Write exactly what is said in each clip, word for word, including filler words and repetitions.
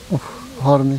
Ох, гарний.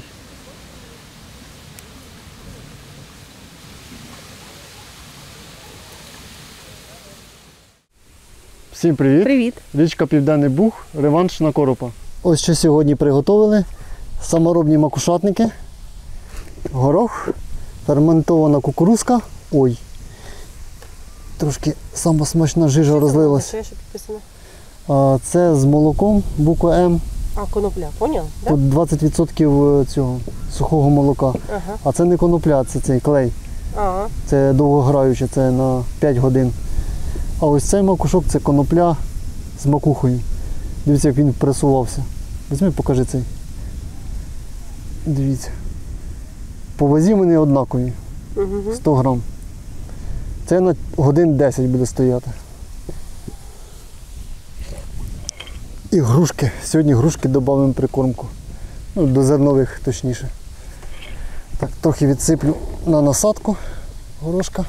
Всім привіт! Привіт! Річка Південний Буг, реванш на коропа. Ось що сьогодні приготовили. Саморобні макушатники, горох, ферментована кукурузка. Ой, трошки сама смачна жижа розлилась. Що підписано? А, це з молоком, буква М. А, конопля, поняв? Да? Тут двадцять відсотків цього сухого молока. Ага. А це не конопля, це цей клей. Ага. Це довгограюче, це на п'ять годин. А ось цей макушок це конопля з макухою. Дивіться, як він пресувався. Візьми, покажи цей. Дивіться. По вазі вони однакові. Угу. сто грам. Це на годин десять буде стояти. І грушки. Сьогодні грушки додамо прикормку. Ну, до зернових точніше. Так, трохи відсиплю на насадку горошка.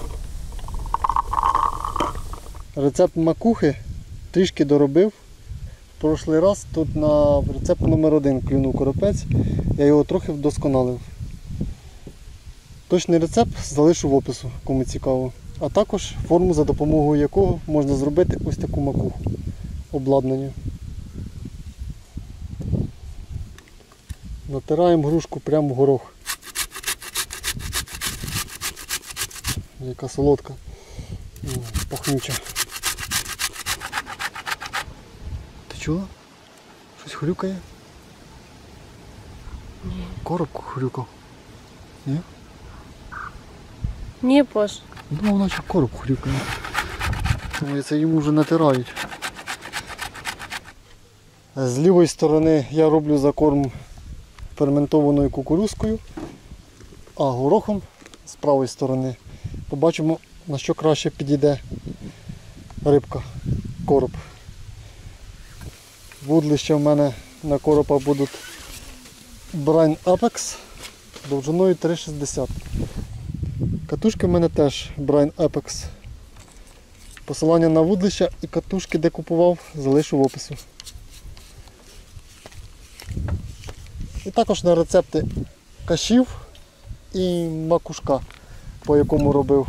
Рецепт макухи трішки доробив. В прошлий раз тут на рецепт номер один клюнув коропець. Я його трохи вдосконалив. Точний рецепт залишу в опису, кому цікаво. А також форму, за допомогою якого можна зробити ось таку макуху обладнання. Натираємо грушку прямо в горох. Яка солодка, пахнюча. Ти чула? Щось хрюкає? Ні. Короб хрюкав. Ні? Ні, Паш. Ну, наче короб хрюкає. Думаю, це йому вже натирають. З лівої сторони я роблю закорм ферментованою кукурузкою, а горохом з правої сторони побачимо, на що краще підійде рибка, короб. Вудлища в мене на коропа будуть Brine Apex довжиною три шістдесят. Катушки в мене теж Brine Apex. Посилання на вудлища і катушки, де купував, залишу в описі. І також на рецепти кашів і макушка, по якому робив.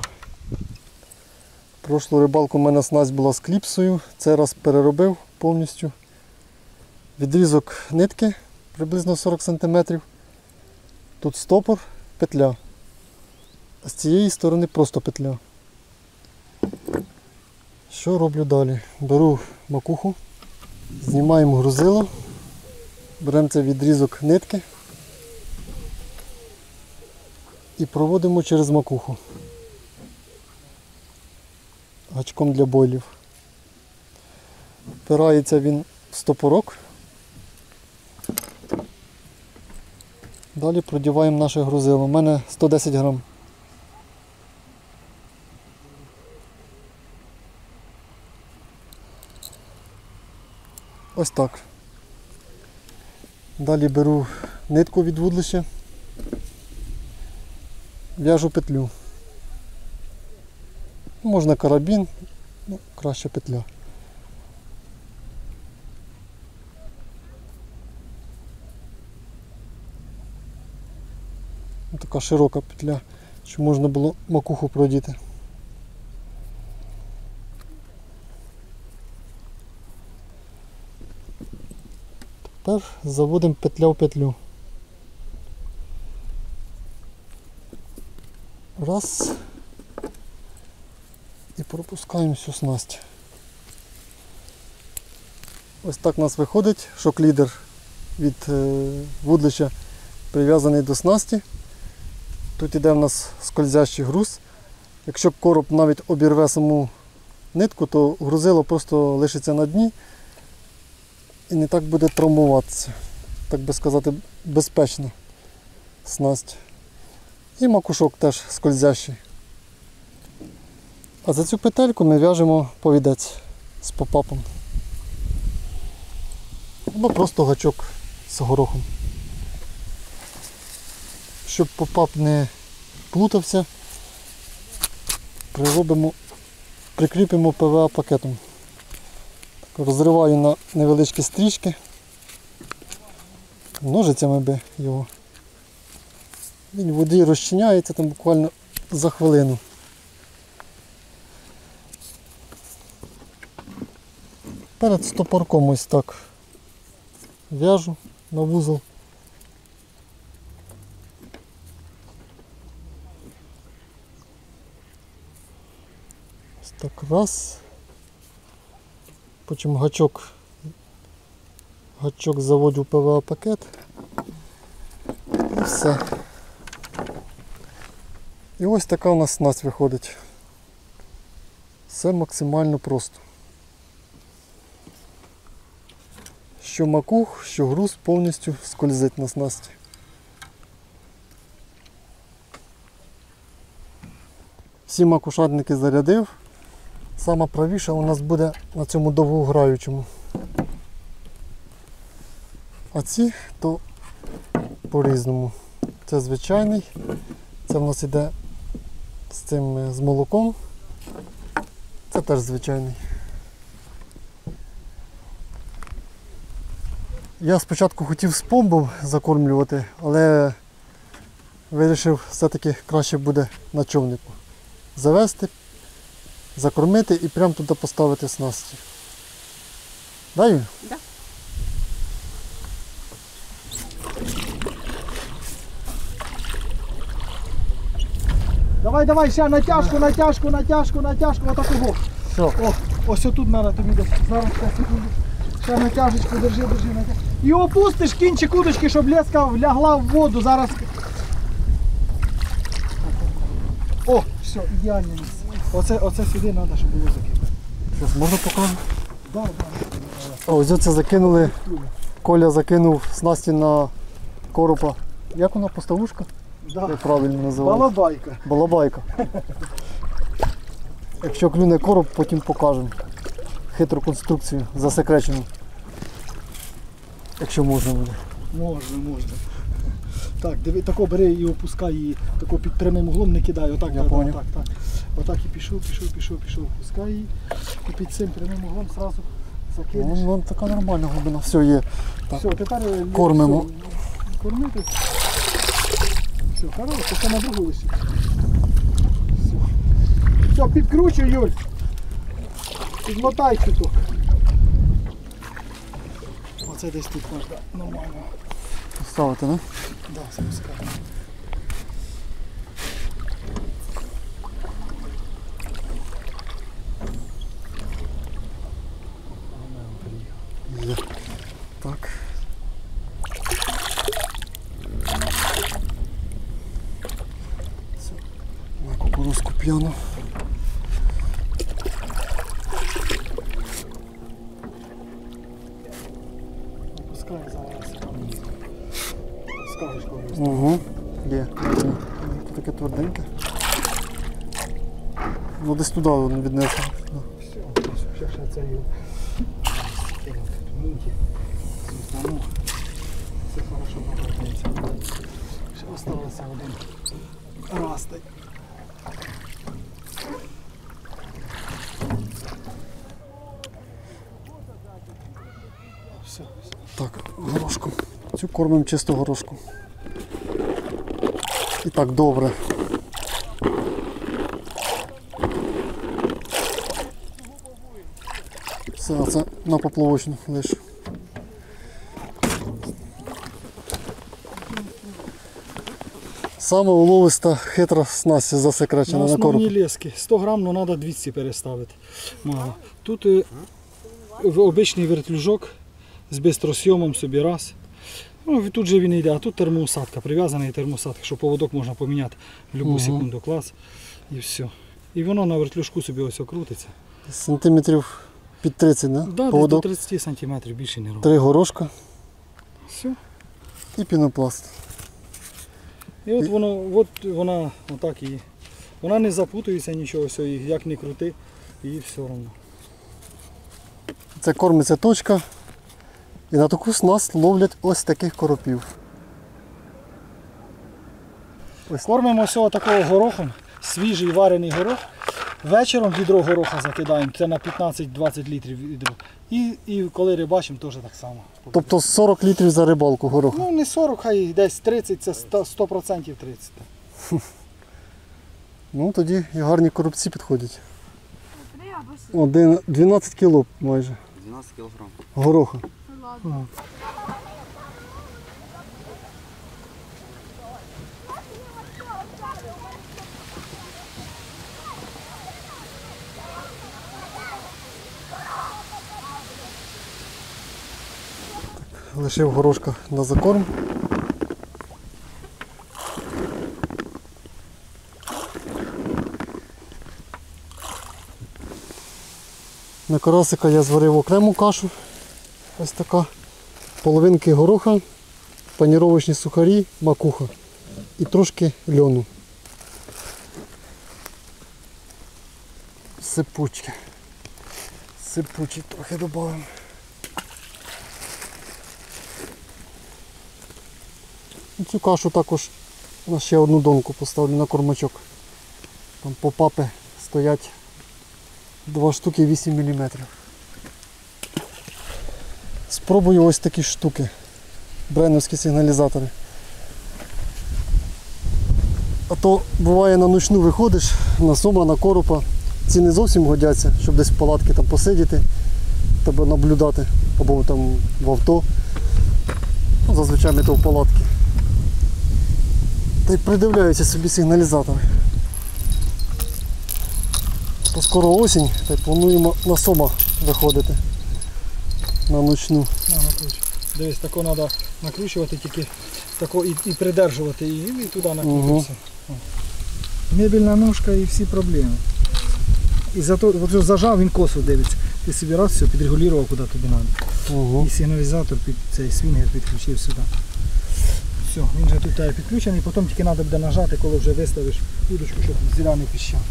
Прошлу рибалку в мене снасть була з кліпсою, цей раз переробив повністю. Відрізок нитки приблизно сорок сантиметрів. Тут стопор, петля. А з цієї сторони просто петля. Що роблю далі? Беру макуху, знімаємо грузило, беремо цей відрізок нитки і проводимо через макуху гачком для бойлів. Впирається він в стопорок. Далі продіваємо наше грузило. У мене сто десять грам. Ось так. Далі беру нитку від вудлища, в'яжу петлю. Можна карабін, ну, краще петля. Ось така широка петля, щоб можна було макуху продіти. Тепер заводимо петля в петлю. Раз. І пропускаємо всю снасть. Ось так у нас виходить шок-лідер від е, вудлища прив'язаний до снасті. Тут іде в нас скользящий груз. Якщо короб навіть обірве саму нитку, то грузило просто лишиться на дні і не так буде травмуватися. Так би сказати, безпечна снасть. І макушок теж скользящий. А за цю петельку ми в'яжемо повідець з попапом. Або просто гачок з горохом. Щоб попап не плутався, приробимо, прикріпимо пе ве а пакетом. Так, розриваю на невеличкі стрічки. ножицями би його. Він в воді розчиняється там буквально за хвилину. Перед стопорком ось так в'яжу на вузол. Ось так раз. Потім гачок, гачок заводжу в пе ве а-пакет. І все. І ось така у нас снасть виходить. Все максимально просто. Що макух, що груз повністю скользить на снасті. Всі макушатники зарядив. Сама правіша у нас буде на цьому довгограючому. А ці то по-різному. Це звичайний. Це в нас іде з цим з молоком. Це теж звичайний. Я спочатку хотів з помбом закормлювати, але вирішив, все-таки краще буде на човнику. Завести, закормити і прямо туди поставити снасті. Да, Юль? Да. Давай, давай, ще натяжку, натяжку, натяжку, натяжку, отакого. Все. О, ось тут треба тобі десь. Зараз, ще секунду. Ще натяжечку, держи, держи, натяжку. І опустиш кінчик удочки, щоб леска лягла в воду. Зараз. О, все, ідеальне місце. Оце, оце сюди треба, щоб було закинути. Зараз можна покажу? Да, да. А ось оце закинули, Коля закинув снасті на коропа. Як вона, поставушка? Да. Як правильно називається? Балабайка. Балабайка. Якщо клюне короб, потім покажемо. Хитру конструкцію, засекречену. Якщо можна буде. Можна, можна. Так, диви, тако бери і опускай її, тако під прямим углом не кидай. Отак, Я так, понял. так, так. Отак і пішов, пішов, пішов, пішов, опускай її. І під цим прямим углом одразу закинеш. Ну, вон така нормальна глибина. Все є. Так. Все, тепер е, Кормимо. все, кормити. Все, хорошо, це на другу висить. Все. Все, підкручуй, Юль. Підмотай чуток. Оце десь тут можна нормально. Ставити, не? Да, спускай. Є. Так. Все. На кукурузку п'яну. Опускай зараз. Скажеш комусь. Угу. Є. Тут таке тверденьке. Ну десь туди воно віднесе. Все, ще ще це його. Кинути тоненькі. Сусану. Все хорошо покрутиться. Ще осталося один растик. Все, все. Так, горошком. Цю кормимо чисто горошком. І так, добре. Все, а це на поплавочну лише. Саме уловиста хитра снасть засекречена На на основні коропі. лески. сто грам, але треба двісті переставити. Мало. Тут е, в- обичний вертлюжок з бистросйомом собі раз. Ну, і тут же він йде, а тут термоусадка, прив'язаний термоусадка, що поводок можна поміняти в будь-яку Мгм. секунду, клас. І все. І воно на вертлюжку собі ось окрутиться. Сантиметрів під тридцять, да? Да, десь до Поводок, тридцять сантиметрів більше не робить. три горошка Все. і пінопласт. І от воно, от вона отак і. Вона не запутується нічого, все, і як не крути, і все одно. Це кормиться точка. І на таку снасть ловлять ось таких коропів. Ось. Кормимо всього такого горохом, свіжий варений горох. Вечором відро гороха закидаємо, це на п'ятнадцять-двадцять літрів відро. І, і коли рибачимо, теж так само. Тобто сорок літрів за рибалку гороха. Ну не сорок, хай десь тридцять, це сто відсотків тридцять. Ну тоді і гарні коробці підходять. Один, дванадцять кіло майже. дванадцять кілограм. Гороха. Ага. Лишив горошка на закорм. На карасика я зварив окрему кашу. Ось така. Половинки гороха, паніровочні сухарі, макуха і трошки льону. Сипучки. Сипучі трохи додаємо. Цю кашу також на ще одну донку поставлю на кормачок. Там по папи стоять два штуки вісім міліметрів. Спробую ось такі штуки. Бренновські сигналізатори. А то буває на ночну виходиш, на сома, на коропа. Ці не зовсім годяться, щоб десь в палатці там посидіти, тебе наблюдати, або там в авто. Ну, зазвичай ми то в палатці. Та й придивляються собі сигналізатори. То скоро осінь, та й плануємо на сома виходити. На ночну. Ага, ключ. Дивись, тако треба накручувати, тільки тако і, і придержувати її, і туди накрутитися. Угу. Мебельна ножка і всі проблеми. І зато от зажав, він косо дивиться. Ти собі раз все підрегулював, куди тобі треба. Угу. І сигналізатор під цей свінгер підключив сюди. Все, він же тут тебе підключений, потім тільки треба буде нажати, коли вже виставиш удочку, щоб зіля не піщав.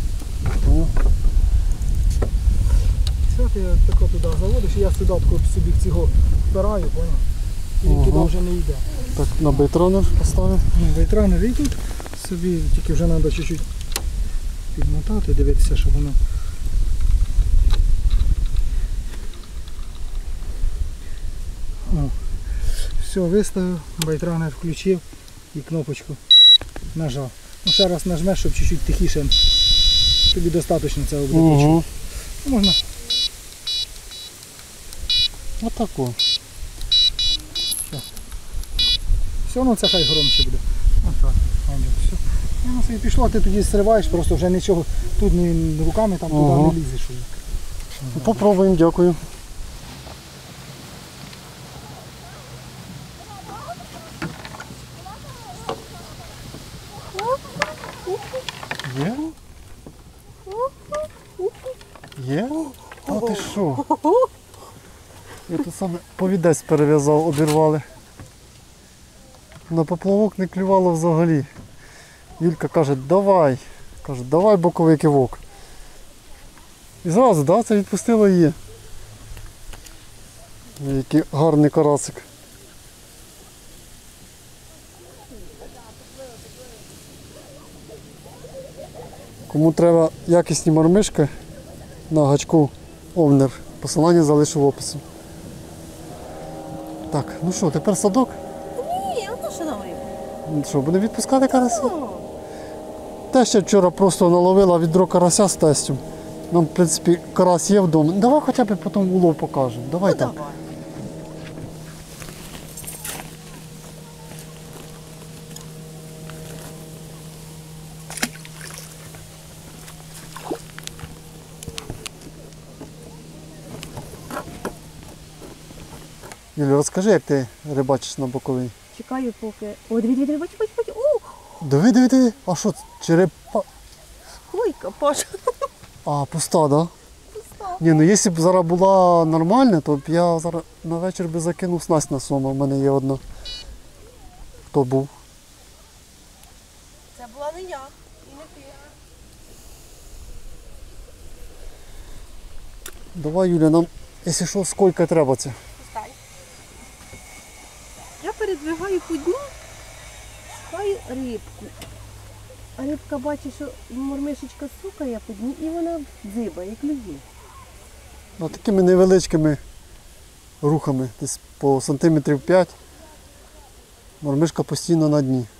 Все, ти тако туди заводиш, і я сюди тако собі цього впираю, поняв? І він Ага. туди вже не йде. Так, на бейтронер поставив. Ну, вейтрайнер і тут собі, тільки вже треба чуть-чуть підмотати, дивитися, щоб воно. О. Все, виставив, байтранер включив і кнопочку нажав. Ну, ще раз нажмеш, щоб чуть-чуть тихіше. Тобі достатньо цього буде Угу. ключу. Можна. Отако. Все одно це хай громче буде. Отак. Все. І воно собі пішло, ти тоді зриваєш, просто вже нічого тут ні руками там Ага. туди не лізеш. Уже. Попробуємо, дякую. Є? Є? А ти що? Я тут саме повідець перев'язав, обірвали. На поплавок не клювало взагалі. Юлька каже, давай. Каже, давай боковий кивок. І зразу, да, це відпустило її. Який гарний карасик. Кому треба якісні мармишки на гачку Овнер, посилання залишу в описі. Так, ну що, тепер садок? Ні, ну що нам рибу? Що, будемо відпускати карася? Теща вчора просто наловила відро карася з тестем. Нам, в принципі, карась є вдома. Давай хоча б потім улов покажемо. Давай Ну так. давай. Юлю, розкажи, як ти рибачиш на боковий. Чекаю поки. О, диві, диві, бач, бач, бач. О, Диви, диви, диви. А що, це? черепа? хойка, Паша. А, пуста, да? Ні, ну якщо б зараз була нормальна, то б я зараз на вечір би закинув снасть на сома. У мене є одна. Хто був? Це була не я і не ти. Давай, Юля, нам, якщо що, скільки треба це. Пускай. Я передвигаю по дню, шукаю рибку. А рибка бачить, що мормишечка сукає по дні, і вона дзибає, клює. Ну, такими невеличкими рухами, десь по сантиметрів п'ять, мормишка постійно на дні.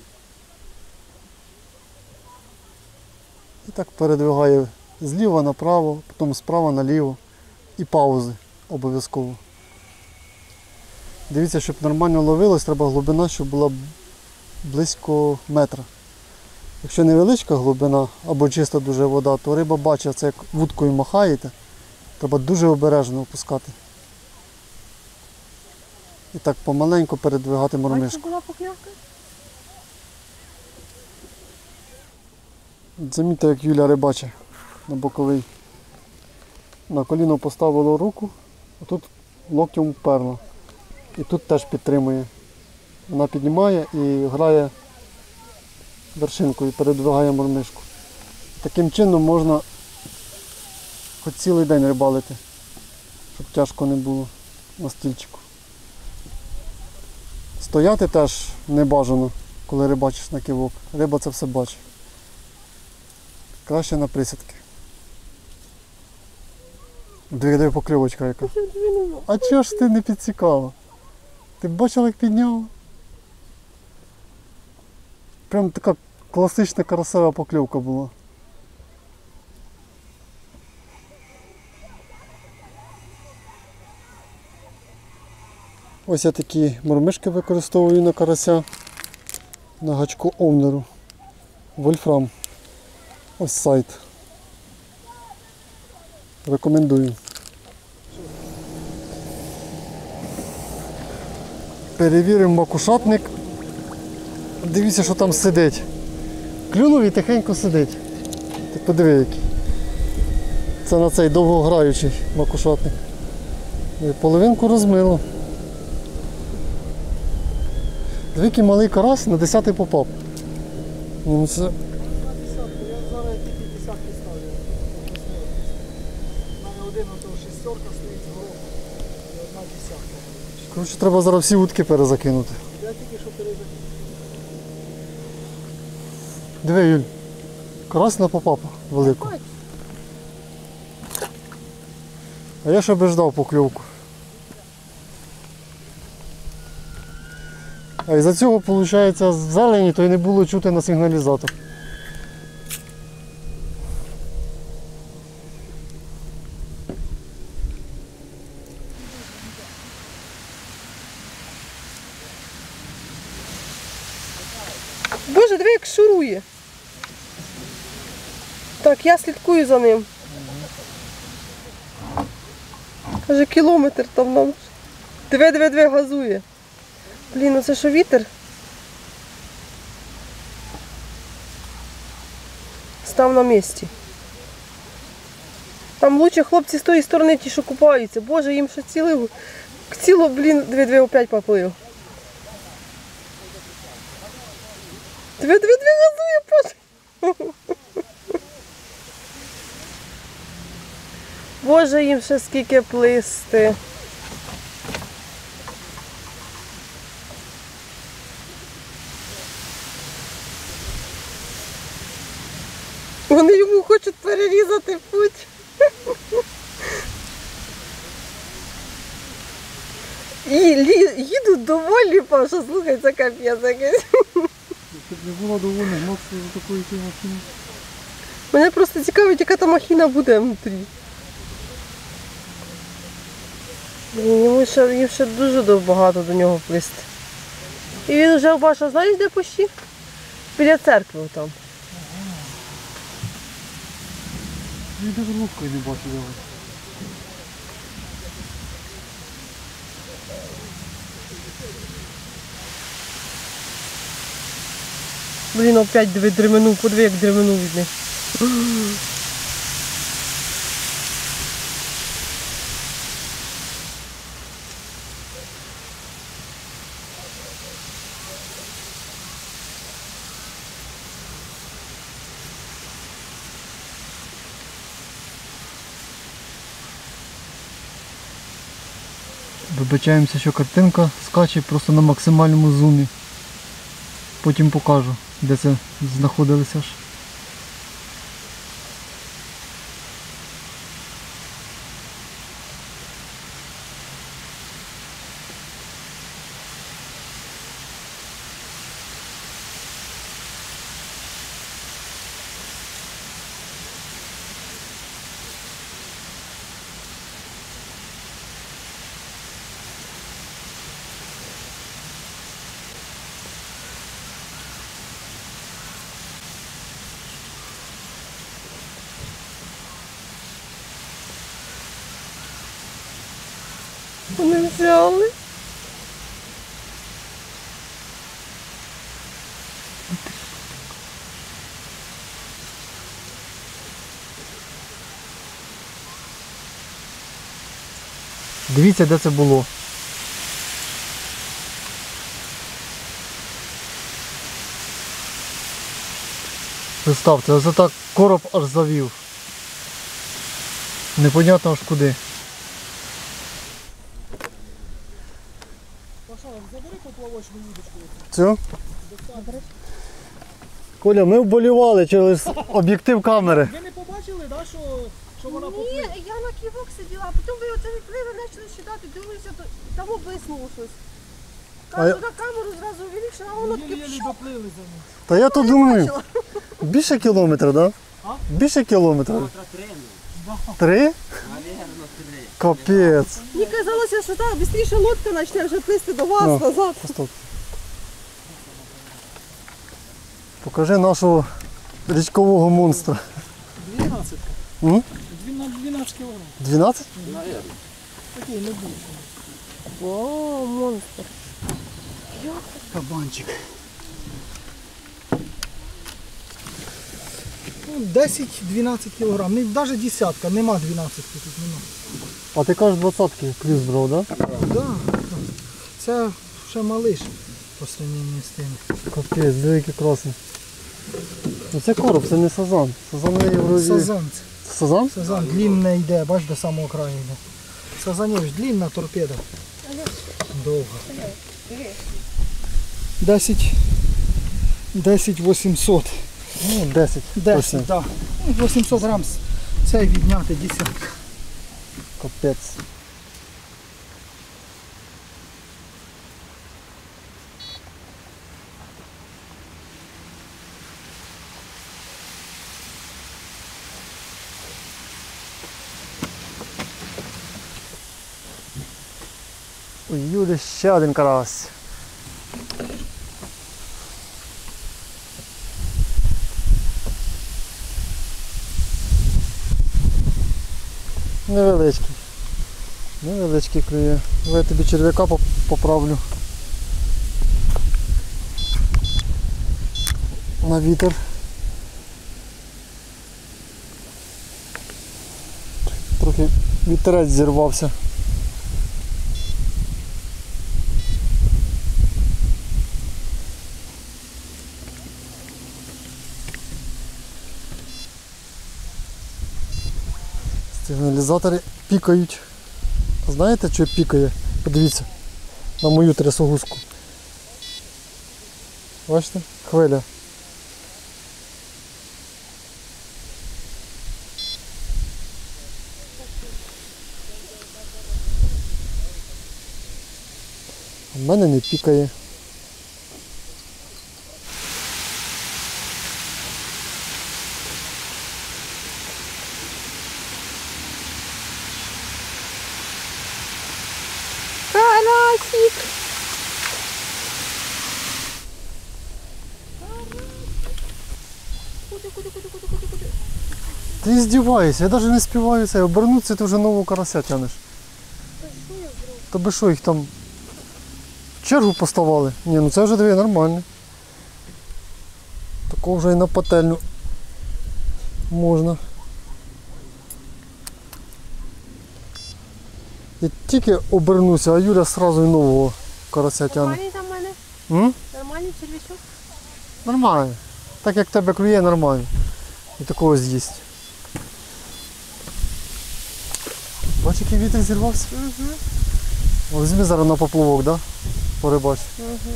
І так передвигає зліва направо, потім справа наліво і паузи обов'язково. Дивіться, щоб нормально ловилось, треба глибина, щоб була близько метра. Якщо невеличка глибина або чиста дуже вода, то риба бачить, це як вудкою махаєте, треба дуже обережно опускати. І так помаленьку передвигати Бачиш, мормишку. була покльовка? Замітьте, як Юля рибачить на боковий. На коліно поставила руку, а тут локтем вперла. І тут теж підтримує. Вона піднімає і грає вершинкою, передвигає мормишку. Таким чином можна хоч цілий день рибалити, щоб тяжко не було на стільчику. Стояти теж не бажано, коли рибачиш на кивок. Риба це все бачить. Краще на присідки. Диви, диви, покльовочка яка. А чого ж ти не підсікала? Ти б бачила, як підняла? Прям така класична красива покльовка була. Ось я такі мормишки використовую на карася, на гачку Овнеру. Вольфрам. Ось сайт. Рекомендую. Перевіримо макушатник. Дивіться, що там сидить. Клюнув і тихенько сидить. Ти подиви який. Це на цей довгограючий макушатник. І половинку розмило. Диви, який малий карась на десятий попав. Ну, це... Я зараз тільки десятки ставлю. У мене один ото шістерка стоїть з гороху і одна десятка. Коротше, треба зараз всі вудки перезакинути. Я тільки що перезакинув. Диви, Юль, карась на попапа велику. А я ще би ждав покльовку. А із-за цього, виходить, з зелені, то й не було чути на сигналізатор. Боже, диви, як шурує. Так, я слідкую за ним. Каже, кілометр там нам. Диви, диви, диви, газує. Блін, ну це що вітер? Став на місці. Там лучше хлопці з тої сторони ті, що купаються. Боже, їм ще ціло, ціло, блін, диви, диви, опять поплив. Диви, диви, диви, газує, Боже. Боже, їм ще скільки плисти. Вони йому хочуть перерізати путь. І лі- їдуть доволі, Паша, слухай, це капець якийсь. Щоб не було доволі гнатися за такою машиною. Мене просто цікавить, яка там махіна буде внутрі. Блін, йому ще, їм ще дуже багато до нього плисти. І він вже, Паша, знаєш, де пущі? Біля церкви там. Я навіть лупкою не бачу його. Блін, опять диви, дременув, подиви, як дременув від них. Вибачаємося, що картинка скаче просто на максимальному зумі. Потім покажу, де це знаходилося ж. Вони взяли. Дивіться, де це було. Представте, ось так короб аж завів. Непонятно аж куди. Паша, забери поплавочну вудочку. Цю? Коля, ми вболівали через об'єктив камери. Ви не побачили, да, що, що вона Ні, поплила? я на ківок сиділа, а потім ви оце відкрили, почали сідати, дивилися, то там облиснуло щось. А я- Кажу, на камеру зразу вирішила, а воно таке Єлі-єлі пшов. доплили за ним. Та я то думаю, бачила. більше кілометра, так? А? Да? Більше кілометра. Три? Наверно, три. Капець. Мені казалося, що так, швидше лодка почне вже плисти до вас Ну. назад. Стоп. Покажи нашого річкового монстра. дванадцять. М? дванадцять кілограм. дванадцять? Наверно. Такий не більше. О, монстр. Кабанчик. Ну, десять-дванадцять кілограм. Не, навіть десятка, нема дванадцять тут нема. А ти кажеш двадцятки плюс брав, так? Да? Да, це ще малиш по сравненню з тим. Капець, диви, який красний. Ну це короб, це не сазан. Сазан не єврові. Сазан. Це сазан? Сазан длинна йде, бач, до самого краю йде. Сазанів ж длинна торпеда. Довга. десять. десять вісімсот. Ну, десять. десять, так. Да. вісімсот грам цей відняти десятка. Капець. У Юлі ще один карась. Невеличкий. Невеличкий клює. Я тобі черв'яка поп- поправлю. На вітер. Трохи вітерець зірвався. Сигналізатори пікають. Знаєте, що пікає? Подивіться на мою трясогузку. Бачите? Хвиля. У мене не пікає. Карасик. Куди, куди, куди, куди, куди, куди? Ти здіваєшся, я навіть не співаю це. Обернутися, ти вже нового карася тянеш. Та би що їх там в чергу поставали? Ні, ну це вже дві нормально. Такого вже і на пательню можна. Я тільки обернуся, а Юля одразу і нового карася тягне. Нормальний там в мене? М? Нормальний червячок? Нормально. Так як тебе клює, нормально. І такого з'їсть. Бачиш, який вітер зірвався? Угу. Візьми зараз на поплавок, да? Порибач. Угу.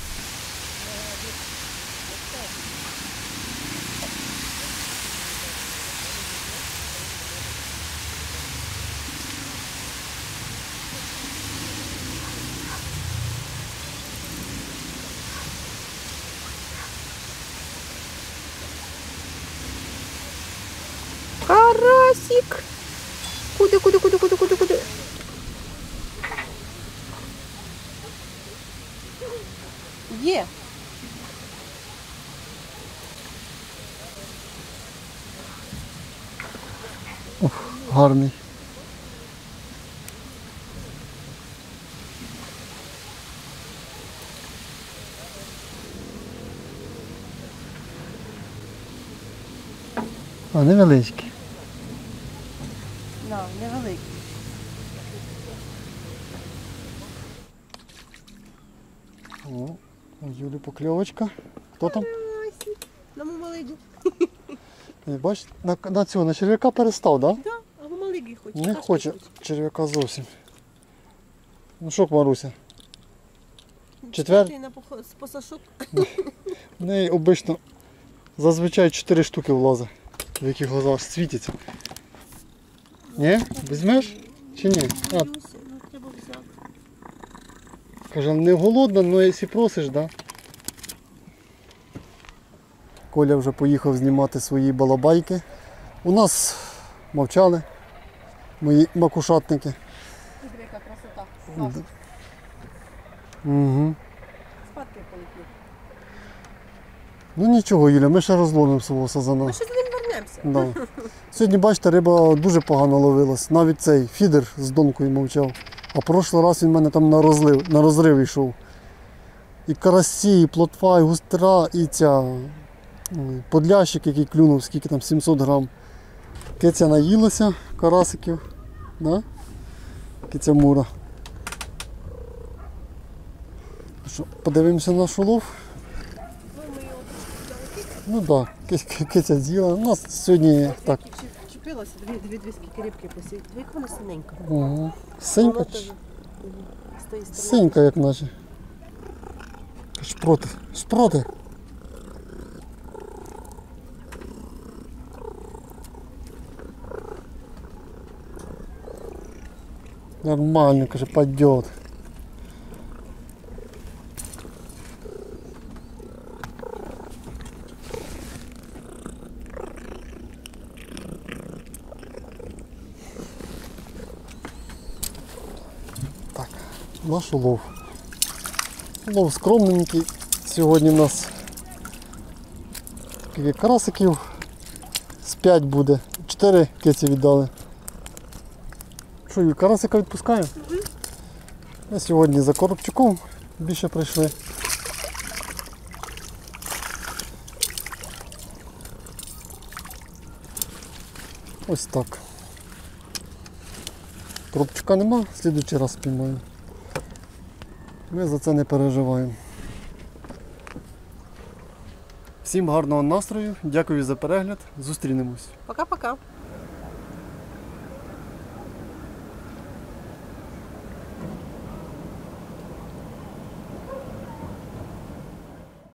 Карасик. Куди, куди, куди, куди, куди, куди? Є. Гарний. А, невеличкі. На, невеликий. О, у Юлі покльовочка. Хто там? На мамалиді. Е, Бачиш, на, на цього, на черв'яка перестав, так? Да? Так, а мамалиді хоче. Не хоче черв'яка зовсім. Ну що, Маруся? Четвер? Четвертий на пох- з посашок. В неї обично зазвичай чотири штуки влазить, в яких глазах світяться. Ні? Візьмеш? Чи ні? А, Боюся, ну треба взяти. каже, не голодна, але якщо просиш, да? Коля вже поїхав знімати свої балабайки. У нас мовчали мої макушатники. Диви, яка красота. Д- Угу. Спадки полетів. Ну нічого, Юля, ми ще розловимо свого сазана. Ми ще за ним вернемося. Да. Сьогодні, бачите, риба дуже погано ловилась. Навіть цей фідер з донкою мовчав. А прошлий раз він в мене там на розлив, на розрив йшов. І карасі, і плотва, і густера, і ця ой, подлящик, який клюнув, скільки там, сімсот грам. Киця наїлася карасиків. Да? Киця Мура. Що, подивимося на наш улов? Ну так, да, киця з'їла. У нас сьогодні так. Чіпилася, дві, дві, дві скільки рибки посів. Дві вона синенька. Ого. Синька, Вона чи- теж, мгм, з тої сторони. синька як наче. Шпроти. Шпроти. Нормально, каже, пойдет. Так, наш улов. Улов скромненький. Сьогодні в нас скільки карасиків з п'ять буде. чотири киці віддали. Що, Юль, карасика відпускаю? Угу. А сьогодні за коробчуком більше прийшли. Ось так. Коробчука нема, в слідуючий раз спіймаю. Ми за це не переживаємо. Всім гарного настрою, дякую за перегляд, зустрінемось. Пока-пока.